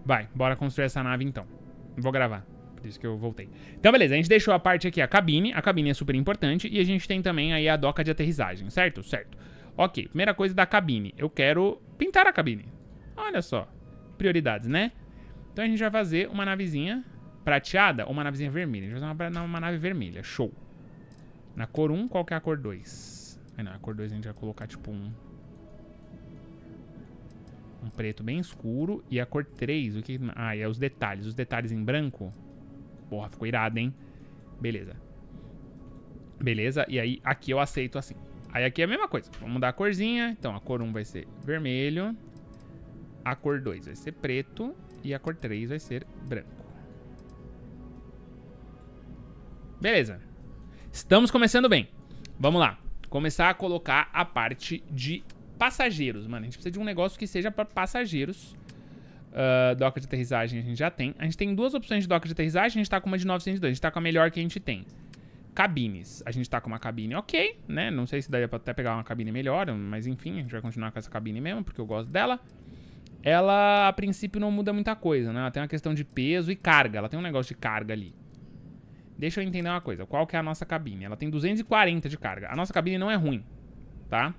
Vai, bora construir essa nave então. Vou gravar, por isso que eu voltei. Então, beleza, a gente deixou a parte aqui, a cabine. A cabine é super importante. E a gente tem também aí a doca de aterrissagem, certo? Certo. Ok, primeira coisa da cabine. Eu quero pintar a cabine. Olha só, prioridades, né? Então a gente vai fazer uma navezinha prateada ou uma navezinha vermelha. A gente vai fazer uma nave vermelha, show. Na cor 1, qual que é a cor 2? Não, a cor 2 a gente vai colocar tipo um preto bem escuro. E a cor 3, o que... Ah, é os detalhes. Os detalhes em branco. Porra, ficou irado, hein? Beleza. Beleza, e aí aqui eu aceito assim. Aí aqui é a mesma coisa. Vamos mudar a corzinha. Então a cor 1 vai ser vermelho. A cor 2 vai ser preto. E a cor 3 vai ser branco. Beleza. Estamos começando bem. Vamos lá. Começar a colocar a parte de passageiros, mano. A gente precisa de um negócio que seja para passageiros. Doca de aterrissagem a gente já tem. A gente tem duas opções de doca de aterrissagem. A gente tá com uma de 902. A gente tá com a melhor que a gente tem. Cabines. A gente tá com uma cabine ok, né? Não sei se daria pra até pegar uma cabine melhor. Mas enfim, a gente vai continuar com essa cabine mesmo, porque eu gosto dela. Ela, a princípio, não muda muita coisa, né? Ela tem uma questão de peso e carga. Ela tem um negócio de carga ali. Deixa eu entender uma coisa. Qual que é a nossa cabine? Ela tem 240 de carga. A nossa cabine não é ruim, tá?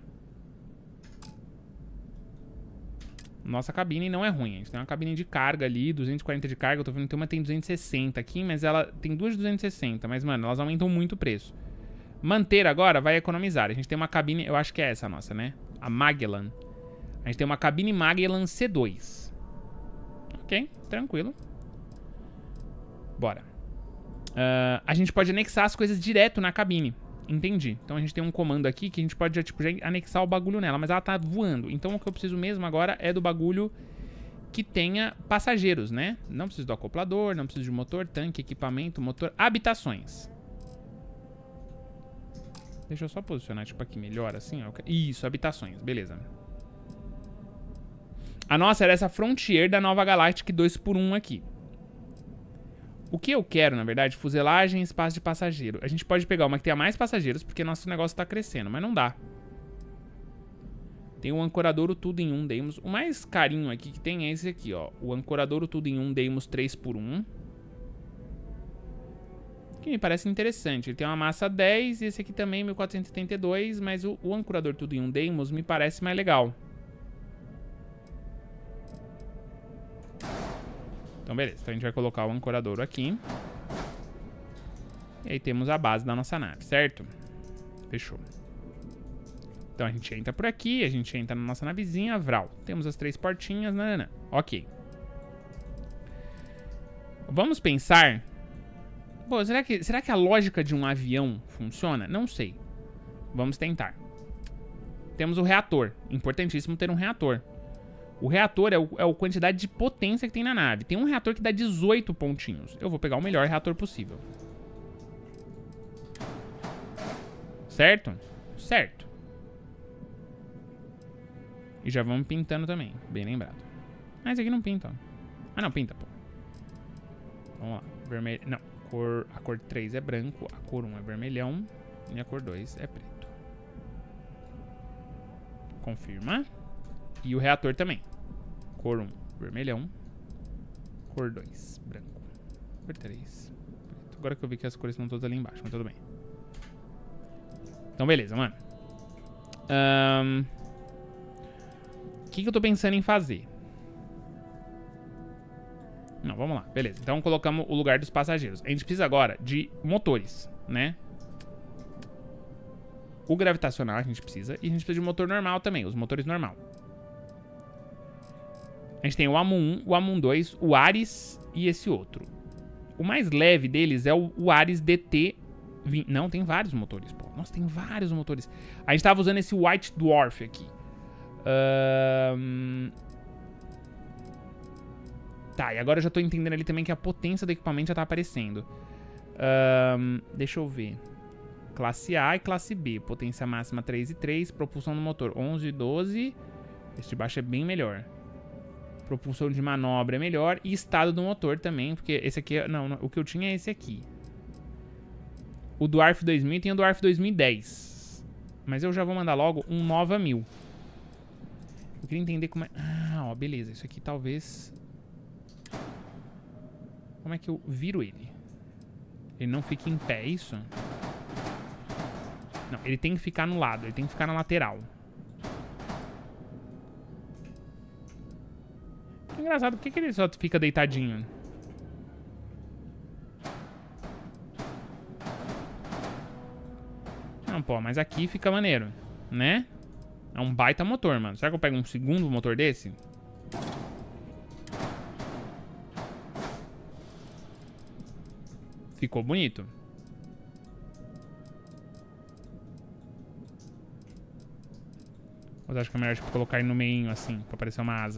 Nossa cabine não é ruim. A gente tem uma cabine de carga ali, 240 de carga. Eu tô vendo que uma tem 260 aqui, mas ela tem duas de 260. Mas, mano, elas aumentam muito o preço. Manter agora vai economizar. A gente tem uma cabine, eu acho que é essa a nossa, né? A Magellan. A gente tem uma cabine Magellan C2. Ok, tranquilo. Bora. A gente pode anexar as coisas direto na cabine. Entendi. Então a gente tem um comando aqui que a gente pode já anexar o bagulho nela. Mas ela tá voando. Então o que eu preciso mesmo agora é do bagulho que tenha passageiros, né? Não preciso do acoplador, não preciso de motor, tanque, equipamento, motor, habitações. Deixa eu só posicionar tipo aqui melhor assim, ó. Isso, habitações, beleza. A nossa era essa Frontier da Nova Galactic 2x1 aqui. O que eu quero, na verdade, fuselagem e espaço de passageiro. A gente pode pegar uma que tenha mais passageiros, porque nosso negócio tá crescendo, mas não dá. Tem o Ancoradouro Tudo em 1 Deimos. O mais carinho aqui que tem é esse aqui, ó. O Ancoradouro Tudo em 1 Deimos 3x1. Que me parece interessante. Ele tem uma massa 10 e esse aqui também 1472, mas o Ancorador Tudo em 1 Deimos me parece mais legal. Então, beleza. Então, a gente vai colocar o ancoradouro aqui. E aí temos a base da nossa nave, certo? Fechou. Então, a gente entra por aqui. A gente entra na nossa navezinha. Vral. Temos as 3 portinhas. Nanana. Ok. Vamos pensar... Pô, será que a lógica de um avião funciona? Não sei. Vamos tentar. Temos o reator. Importantíssimo ter um reator. O reator é a quantidade de potência que tem na nave. Tem um reator que dá 18 pontinhos. Eu vou pegar o melhor reator possível. Certo? Certo. E já vamos pintando também. Bem lembrado. Ah, esse aqui não pinta, ó. Ah, não, pinta, pô. Vamos lá. Vermelho. Não. A cor 3 é branco. A cor 1 é vermelhão. E a cor 2 é preto. Confirma. E o reator também. Cor 1, vermelhão. Cor 2, branco. Cor 3, preto. Agora que eu vi que as cores estão todas ali embaixo, mas tudo bem. Então, beleza, mano. O que eu tô pensando em fazer? Não, vamos lá. Beleza. Então, colocamos o lugar dos passageiros. A gente precisa agora de motores, né? O gravitacional a gente precisa. E a gente precisa de motor normal também. Os motores normal. A gente tem o Amon 1, o Amon 2, o Ares e esse outro. O mais leve deles é o Ares DT 20. Não, tem vários motores, pô. Nossa, tem vários motores. A gente tava usando esse White Dwarf aqui. Tá, e agora eu já tô entendendo ali também que a potência do equipamento já tá aparecendo. Deixa eu ver. Classe A e classe B. Potência máxima 3 e 3. Propulsão do motor 11 e 12. Esse de baixo é bem melhor. Propulsão de manobra é melhor. E estado do motor também. Porque esse aqui... Não, o que eu tinha é esse aqui. O Dwarf 2000 tem o Dwarf 2010. Mas eu já vou mandar logo um Nova 1000. Eu queria entender como é... Ah, ó, beleza. Isso aqui talvez... Como é que eu viro ele? Ele não fica em pé, é isso? Não, ele tem que ficar no lado. Ele tem que ficar na lateral. Engraçado, por que ele só fica deitadinho? Não, pô, mas aqui fica maneiro, né? É um baita motor, mano. Será que eu pego um segundo motor desse? Ficou bonito. Ou acho que é melhor tipo, colocar ele no meio assim, pra parecer uma asa.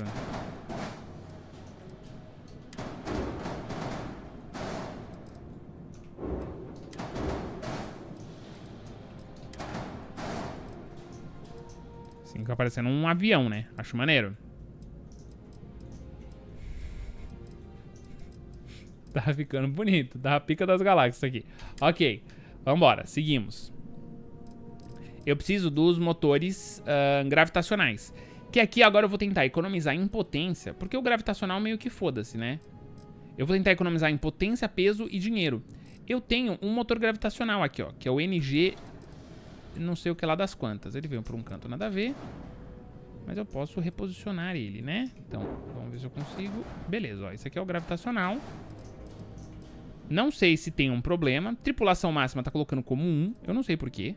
Assim, fica parecendo um avião, né? Acho maneiro. Tá ficando bonito. Tá a pica das galáxias aqui. Ok. Vambora. Seguimos. Eu preciso dos motores gravitacionais. Que aqui agora eu vou tentar economizar em potência. Porque o gravitacional meio que foda-se, né? Eu vou tentar economizar em potência, peso e dinheiro. Eu tenho um motor gravitacional aqui, ó. Que é o NG... Não sei o que lá das quantas. Ele veio por um canto, nada a ver. Mas eu posso reposicionar ele, né? Então, vamos ver se eu consigo. Beleza, ó. Esse aqui é o gravitacional. Não sei se tem um problema. Tripulação máxima tá colocando como 1. Eu não sei por quê.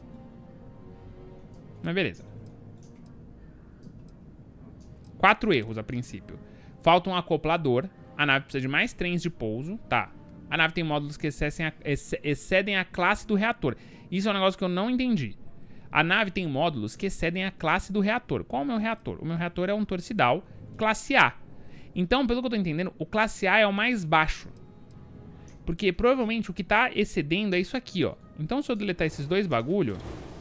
Mas beleza. 4 erros a princípio. Falta um acoplador. A nave precisa de mais trens de pouso. Tá. A nave tem módulos que excedem a classe do reator. Isso é um negócio que eu não entendi. A nave tem módulos que excedem a classe do reator. Qual é o meu reator? O meu reator é um torcidal classe A. Então, pelo que eu tô entendendo, o classe A é o mais baixo. Porque provavelmente o que tá excedendo é isso aqui, ó. Então se eu deletar esses dois bagulho...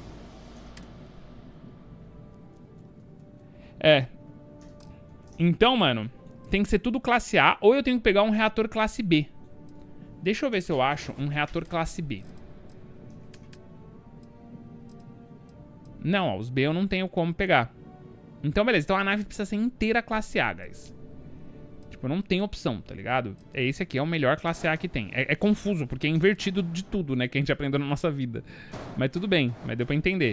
Então, mano, tem que ser tudo classe A ou eu tenho que pegar um reator classe B. Deixa eu ver se eu acho um reator classe B. Não, ó, os B eu não tenho como pegar. Então, beleza. Então a nave precisa ser inteira classe A, guys. Tipo, não tem opção, tá ligado? Esse aqui é o melhor classe A que tem. É confuso, porque é invertido de tudo, né? Que a gente aprendeu na nossa vida. Mas tudo bem, mas deu pra entender.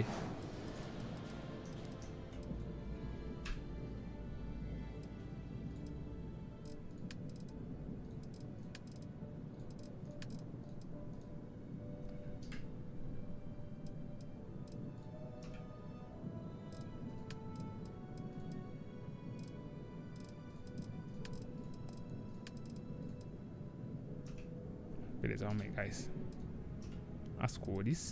Beleza, vamos aí, guys. As cores.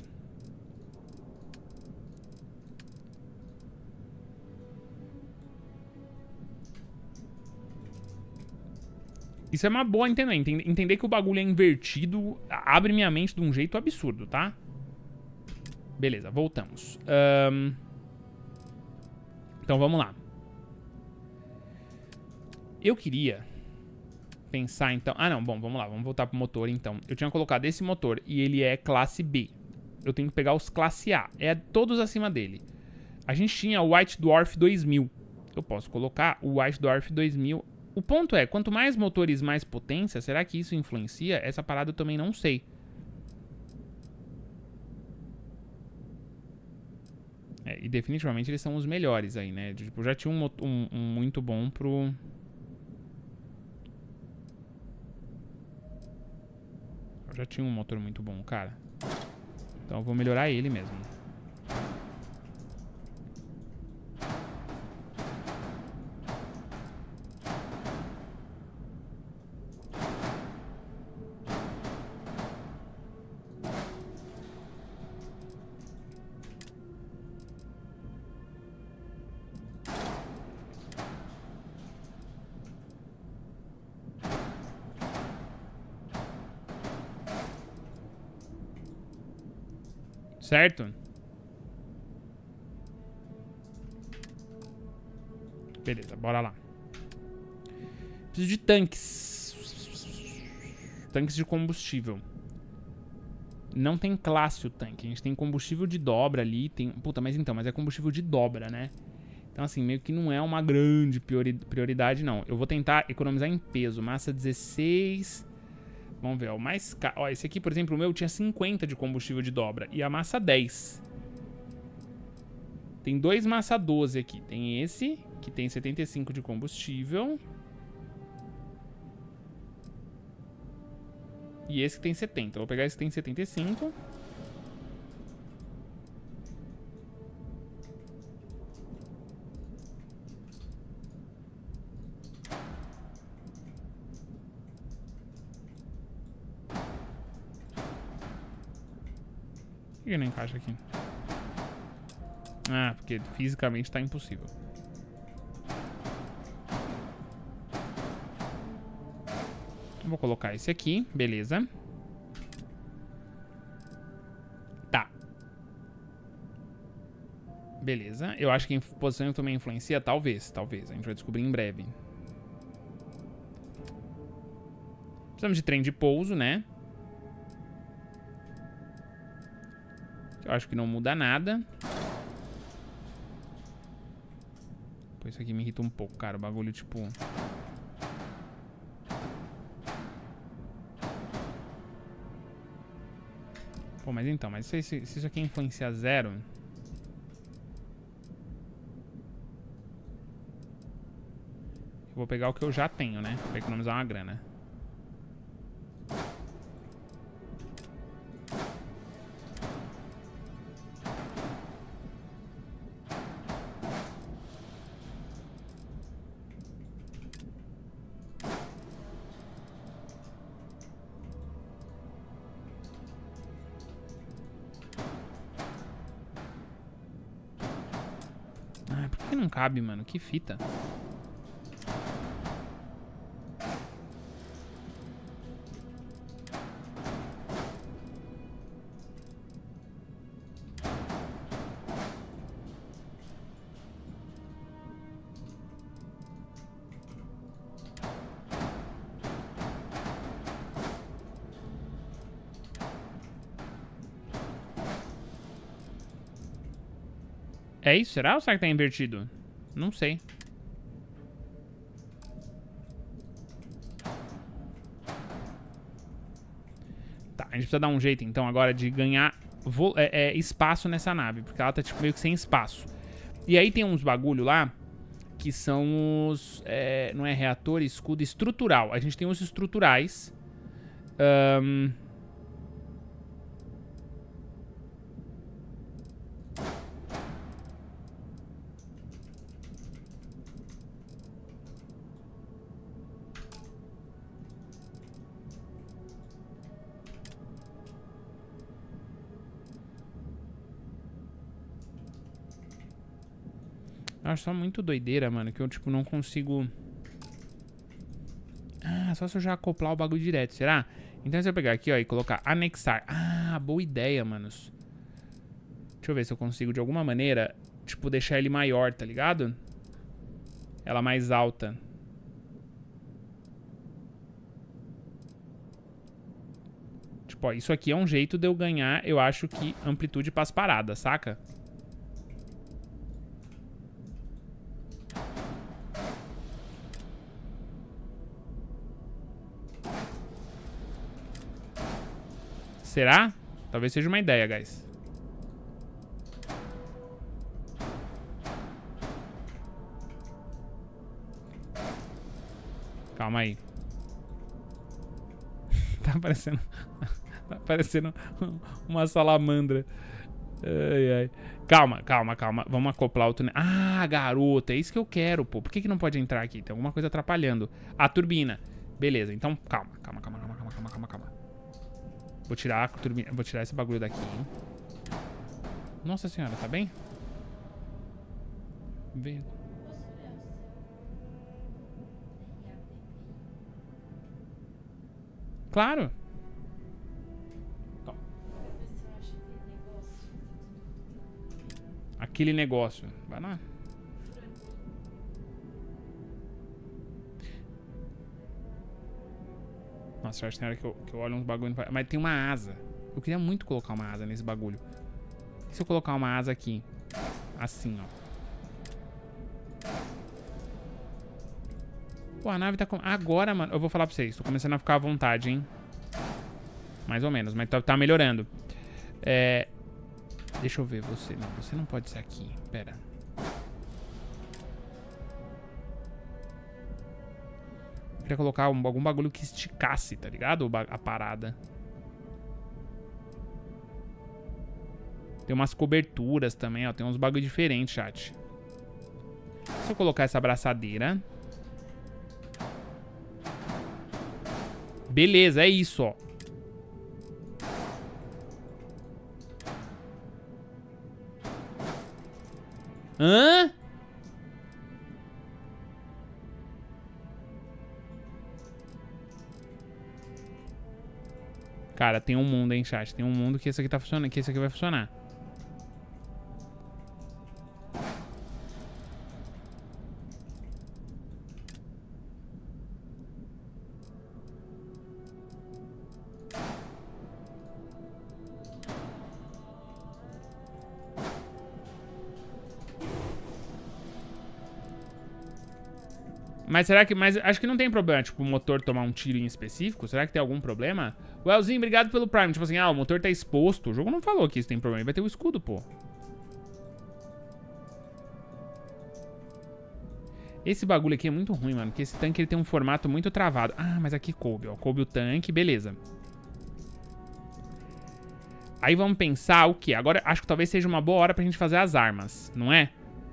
Isso é uma boa entender. Entender que o bagulho é invertido abre minha mente de um jeito absurdo, tá? Beleza, voltamos. Então vamos lá. Eu queria pensar então... Ah não, bom, vamos lá, vamos voltar pro motor então. Eu tinha colocado esse motor e ele é classe B. Eu tenho que pegar os classe A, é todos acima dele. A gente tinha o White Dwarf 2000. Eu posso colocar o White Dwarf 2000. O ponto é, quanto mais motores, mais potência, será que isso influencia? Essa parada eu também não sei. E definitivamente eles são os melhores aí, né? Tipo, já tinha um muito bom pro... Eu já tinha um motor muito bom, cara. Então eu vou melhorar ele mesmo. Certo? Beleza, bora lá. Preciso de tanques. Tanques de combustível. Não tem classe o tanque. A gente tem combustível de dobra ali. Tem... Puta, mas é combustível de dobra, né? Então, assim, meio que não é uma grande prioridade, não. Eu vou tentar economizar em peso. Massa 16. Vamos ver, ó, o mais caro. Ó, esse aqui, por exemplo, o meu tinha 50 de combustível de dobra. E a massa 10. Tem 2 massa 12 aqui. Tem esse, que tem 75 de combustível. E esse que tem 70. Eu vou pegar esse que tem 75. Por que não encaixa aqui? Ah, porque fisicamente tá impossível. Eu vou colocar esse aqui, beleza. Tá. Beleza. Eu acho que a posição também influencia, talvez. Talvez. A gente vai descobrir em breve. Precisamos de trem de pouso, né? Eu acho que não muda nada. Pô, isso aqui me irrita um pouco, cara. O bagulho, tipo... Pô, mas então, mas se isso aqui influencia 0... Eu vou pegar o que eu já tenho, né? Pra economizar uma grana. Ah, por que não cabe, mano? Que fita. É isso? Será ou será que tá invertido? Não sei. Tá, a gente precisa dar um jeito então agora de ganhar espaço nessa nave. Porque ela tá tipo meio que sem espaço. E aí tem uns bagulho lá que são os... não é reator, escudo estrutural. A gente tem os estruturais. Eu acho só muito doideira, mano, que eu, tipo, não consigo... Ah, só se eu já acoplar o bagulho direto, será? Então se eu pegar aqui, ó, e colocar anexar. Ah, boa ideia, manos. Deixa eu ver se eu consigo, de alguma maneira, tipo, deixar ele maior, tá ligado? Ela mais alta. Tipo, ó, isso aqui é um jeito de eu ganhar, eu acho que, amplitude pras paradas, saca? Será? Talvez seja uma ideia, guys. Calma aí. Tá parecendo... Tá parecendo uma salamandra. Ai, ai. Calma, calma, calma. Vamos acoplar o túnel. Ah, garota. É isso que eu quero, pô. Por que não pode entrar aqui? Tem alguma coisa atrapalhando. A turbina. Beleza, então calma, calma, calma, calma, calma, calma, calma, calma. Vou tirar a turbina. Vou tirar esse bagulho daqui, hein? Nossa senhora, tá bem? Vem. Claro. Aquele negócio. Vai lá. Nossa, eu acho que tem hora que eu olho uns bagulho. Mas tem uma asa. Eu queria muito colocar uma asa nesse bagulho. E se eu colocar uma asa aqui? Assim, ó. Pô, a nave tá com... Agora, mano, eu vou falar pra vocês. Tô começando a ficar à vontade, hein? Mais ou menos, mas tá melhorando. Deixa eu ver você. Não, você não pode ser aqui. Pera. Eu queria colocar algum bagulho que esticasse, tá ligado? A parada. Tem umas coberturas também, ó. Tem uns bagulho diferentes, chat. Se eu colocar essa abraçadeira. Beleza, é isso, ó. Hã? Cara, tem um mundo, hein, chat. Tem um mundo que esse aqui tá funcionando, que esse aqui vai funcionar. Mas será que... Mas acho que não tem problema, tipo, o motor tomar um tiro em específico. Será que tem algum problema? O Elzinho, obrigado pelo Prime. Tipo assim, o motor tá exposto. O jogo não falou que isso tem problema. Vai ter o escudo, pô. Esse bagulho aqui é muito ruim, mano. Porque esse tanque ele tem um formato muito travado. Ah, mas aqui coube, ó. Coube o tanque, beleza. Aí vamos pensar o quê? Agora acho que talvez seja uma boa hora pra gente fazer as armas, não é?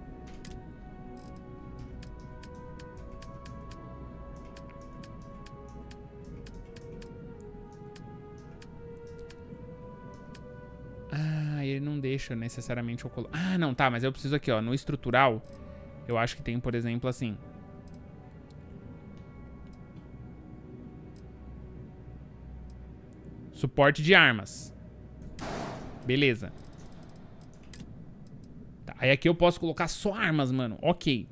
Ah, ele não deixa necessariamente eu colocar... Ah, não, tá, mas eu preciso aqui, ó. No estrutural, eu acho que tem, por exemplo, assim... Suporte de armas. Beleza. Tá, aí aqui eu posso colocar só armas, mano. Ok.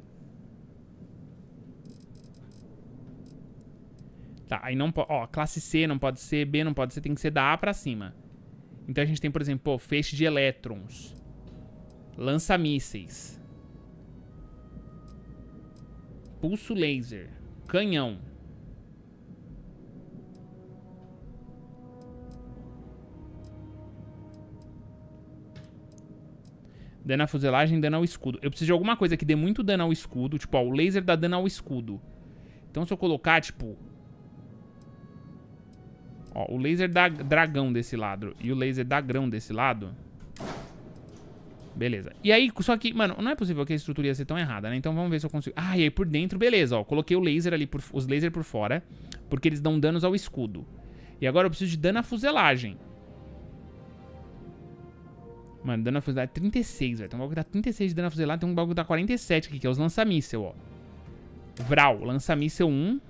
Tá, aí não pode... Ó, classe C não pode ser, B não pode ser, tem que ser da A pra cima. Então a gente tem, por exemplo, pô, feixe de elétrons. Lança-mísseis. Pulso laser. Canhão. Dano à fuselagem, dano ao escudo. Eu preciso de alguma coisa que dê muito dano ao escudo. Tipo, ó, o laser dá dano ao escudo. Então se eu colocar, tipo... Ó, o laser dá dragão desse lado e o laser dá grão desse lado. Beleza. E aí, só que, mano, não é possível que a estrutura ia ser tão errada, né? Então vamos ver se eu consigo... Ah, e aí por dentro, beleza, ó. Coloquei o laser ali, os lasers por fora. Porque eles dão danos ao escudo. E agora eu preciso de dano à fuselagem. Mano, dano à fuselagem 36, velho. Tem um bagulho que dá 36 de dano à fuselagem, tem um bagulho que dá 47 aqui, que é os lança-míssel, ó. Vral, lança-míssel 1.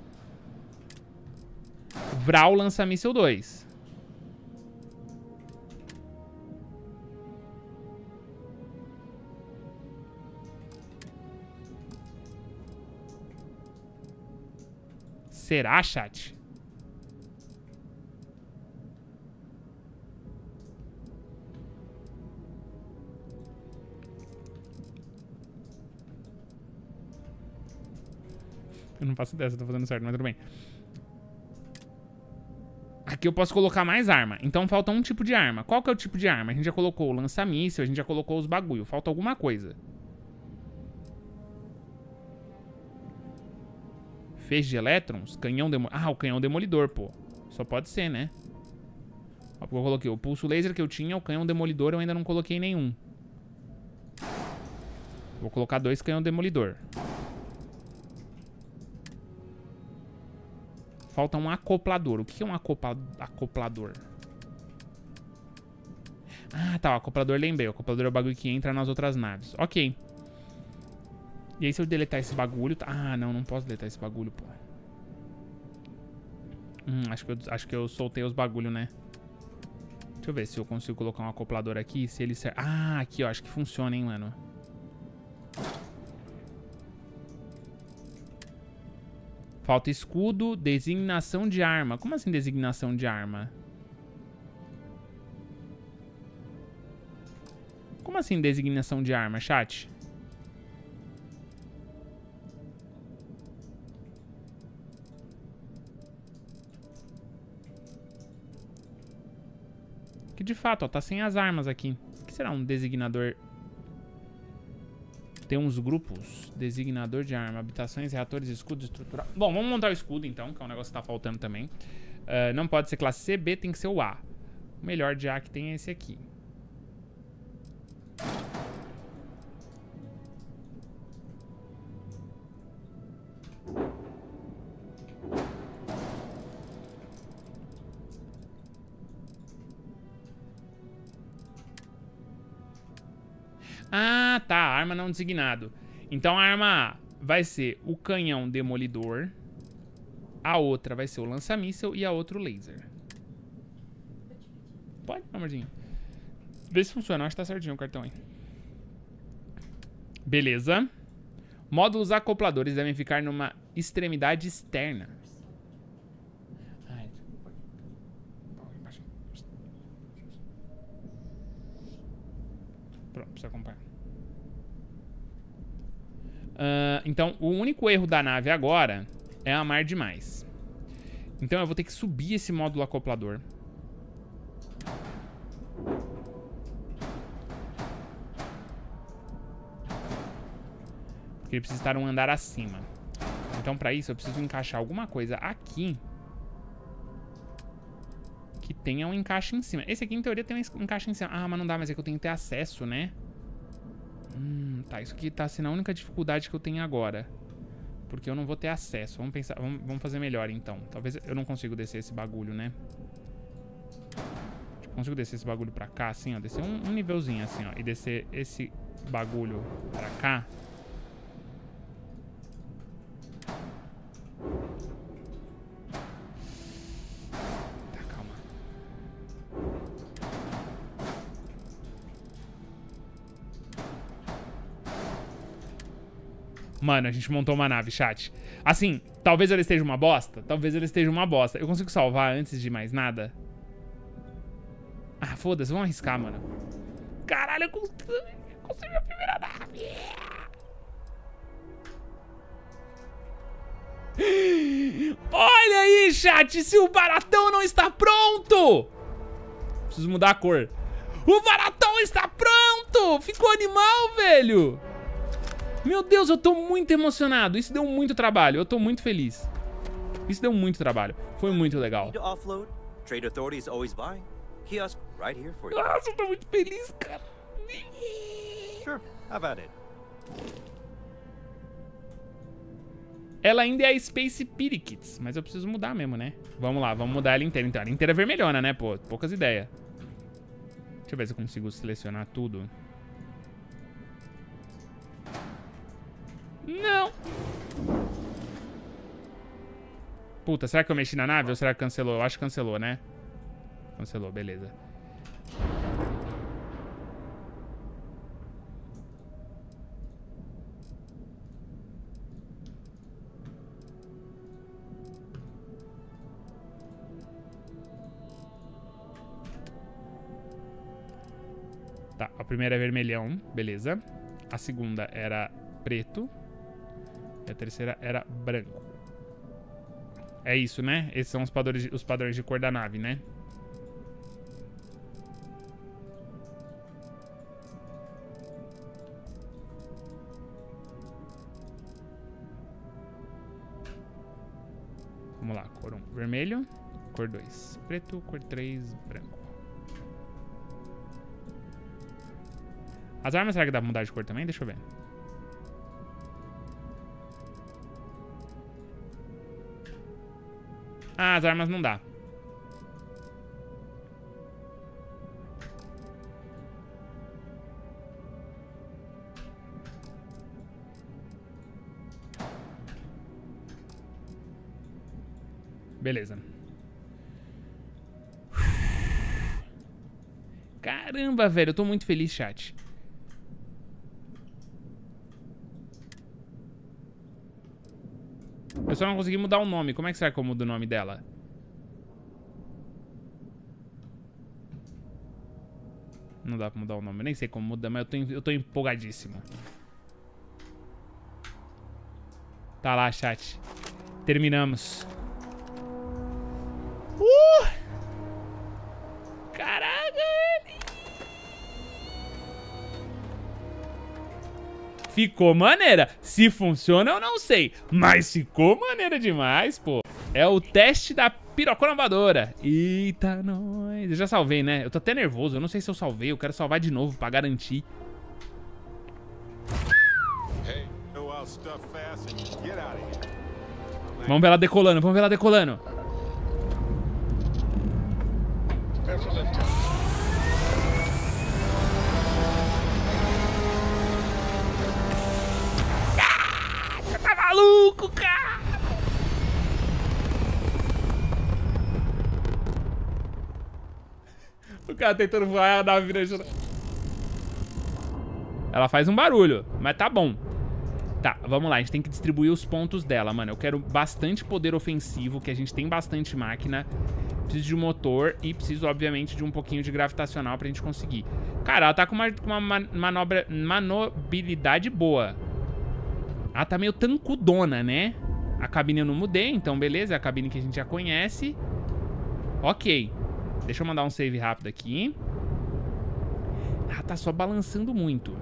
Vral, lança-míssel 2. Será, chat? Eu não faço ideia se eu tô fazendo certo, mas tudo bem. Aqui eu posso colocar mais arma. Então falta um tipo de arma. Qual que é o tipo de arma? A gente já colocou o lança-míssel, a gente já colocou os bagulho. Falta alguma coisa. Feixe de elétrons? Canhão demolidor. Ah, o canhão demolidor, pô. Só pode ser, né? Ó, porque eu coloquei o pulso laser que eu tinha, o canhão demolidor eu ainda não coloquei nenhum. Vou colocar 2 canhão demolidor. Falta um acoplador. O que é um acoplador? Ah, tá. O acoplador lembrei. O acoplador é o bagulho que entra nas outras naves. Ok. E aí se eu deletar esse bagulho... Ah, não. Não posso deletar esse bagulho, pô. Acho que eu soltei os bagulhos, né? Deixa eu ver se eu consigo colocar um acoplador aqui. Se ele serve... Ah, aqui, ó. Acho que funciona, hein, mano. Falta escudo, designação de arma. Como assim designação de arma? Como assim designação de arma, chat? Que de fato, ó, tá sem as armas aqui. O que será um designador? Tem uns grupos. Designador de arma. Habitações, reatores, escudo estrutural. Bom, vamos montar o escudo então, que é um negócio que tá faltando também. Não pode ser classe C, B tem que ser o A. O melhor de A que tem é esse aqui. Ah, tá. Arma não designado. Então a arma A vai ser o canhão demolidor. A outra vai ser o lança-míssel e a outra o laser. Pode, amorzinho. Vê se funciona. Acho que tá certinho o cartão aí. Beleza. Módulos acopladores devem ficar numa extremidade externa. Pronto, precisa acompanhar. Então, o único erro da nave agora é amar demais. Então eu vou ter que subir esse módulo acoplador. Porque ele precisa estar um andar acima. Então, pra isso, eu preciso encaixar alguma coisa aqui que tenha um encaixe em cima. Esse aqui, em teoria, tem um encaixe em cima. Ah, mas não dá, mas é que eu tenho que ter acesso, né? Tá, isso aqui tá sendo a única dificuldade que eu tenho agora. Porque eu não vou ter acesso. Vamos pensar, vamos fazer melhor, então. Talvez eu não consiga descer esse bagulho, né? Eu consigo descer esse bagulho pra cá, assim, ó. Descer um nívelzinho, assim, ó. E descer esse bagulho pra cá. Mano, a gente montou uma nave, chat. Assim, talvez ela esteja uma bosta. Talvez ela esteja uma bosta. Eu consigo salvar antes de mais nada? Ah, foda-se. Vamos arriscar, mano. Caralho, eu consegui a primeira nave. Olha aí, chat. Se o baratão não está pronto. Preciso mudar a cor. O baratão está pronto. Ficou animal, velho. Meu Deus, eu tô muito emocionado. Isso deu muito trabalho. Eu tô muito feliz. Isso deu muito trabalho. Foi muito legal. Nossa, eu tô muito feliz, cara. Ela ainda é a Space Pyrrhids, mas eu preciso mudar mesmo, né? Vamos lá, vamos mudar ela inteira. Então, ela inteira é vermelhona, né, pô? Poucas ideias. Deixa eu ver se eu consigo selecionar tudo. Não. Puta, será que eu mexi na nave ou será que cancelou? Eu acho que cancelou, né? Cancelou, beleza. Tá, a primeira é vermelhão, beleza. A segunda era preto. E a terceira era branco. É isso, né? Esses são os padrões de cor da nave, né? Vamos lá, cor 1, vermelho. Cor 2, preto. Cor 3, branco. As armas, será que dá pra mudar de cor também? Deixa eu ver. Ah, as armas não dá. Beleza. Caramba, velho. Eu tô muito feliz, chat. Eu só não consegui mudar o nome. Como é que será que eu mudo o nome dela? Não dá pra mudar o nome. Eu nem sei como mudar, mas eu tô empolgadíssimo. Tá lá, chat. Terminamos. Caraca! ficou maneira. Se funciona, eu não sei. Mas ficou maneira demais, pô. É o teste da pirocona voadora. Eita, nós. Eu já salvei, né? Eu tô até nervoso. Eu não sei se eu salvei. Eu quero salvar de novo pra garantir. Vamos ver ela decolando. Vamos ver ela decolando. Você tá maluco, cara? O cara tentando voar, a nave virando. Ela faz um barulho, mas tá bom. Tá, vamos lá, a gente tem que distribuir os pontos dela, mano. Eu quero bastante poder ofensivo, que a gente tem bastante máquina. Preciso de um motor e preciso, obviamente, de um pouquinho de gravitacional pra gente conseguir. Cara, ela tá com uma manobrabilidade boa. Ela tá meio tancudona, né? A cabine eu não mudei, então beleza, é a cabine que a gente já conhece. Ok. Deixa eu mandar um save rápido aqui. Ela tá só balançando muito.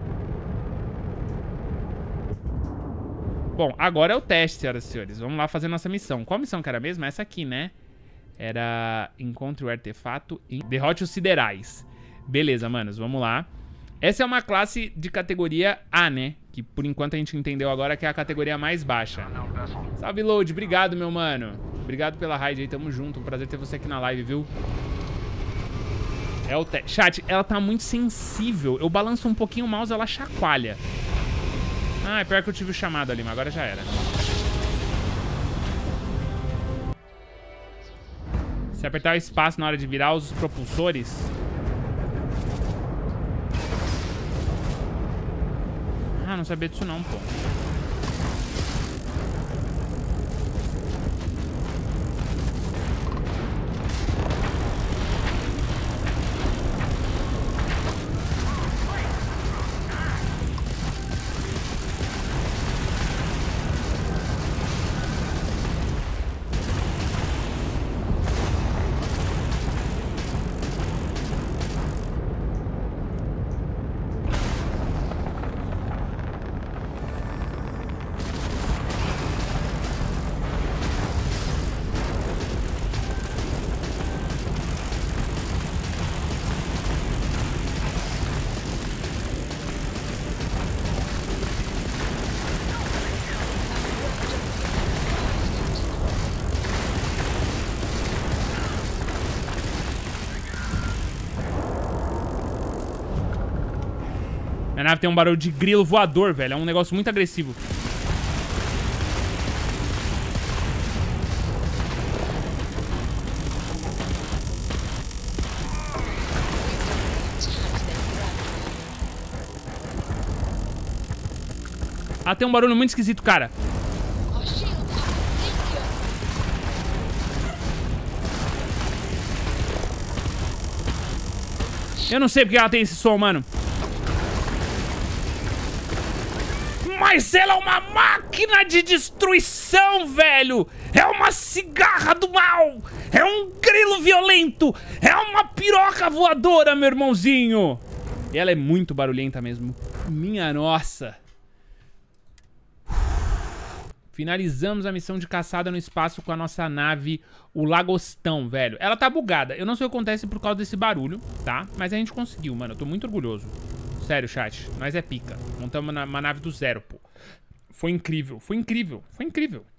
Bom, agora é o teste, senhoras e senhores. Vamos lá fazer nossa missão. Qual missão que era mesmo? Essa aqui, né? Era encontre o artefato e derrote os siderais. Beleza, manos, vamos lá. Essa é uma classe de categoria A, né? Que por enquanto a gente entendeu agora que é a categoria mais baixa. Salve, Load. Obrigado, meu mano. Obrigado pela raid aí, tamo junto. Um prazer ter você aqui na live, viu? É o teste. Chat, ela tá muito sensível. Eu balanço um pouquinho o mouse, ela chacoalha. Ah, é pior que eu tive o chamado ali, mas agora já era. Se apertar o espaço na hora de virar os propulsores... Ah, não sabia disso não, pô. Minha nave tem um barulho de grilo voador, velho. É um negócio muito agressivo. Ah, tem um barulho muito esquisito, cara. Eu não sei porque ela tem esse som, mano. Mas ela é uma máquina de destruição, velho! É uma cigarra do mal! É um grilo violento! É uma piroca voadora, meu irmãozinho! E ela é muito barulhenta mesmo. Minha nossa! Finalizamos a missão de caçada no espaço com a nossa nave, o Lagostão, velho. Ela tá bugada. Eu não sei o que acontece por causa desse barulho, tá? Mas a gente conseguiu, mano. Eu tô muito orgulhoso. Sério, chat. Nós é pica. Montamos uma nave do zero, pô. Foi incrível. Foi incrível. Foi incrível.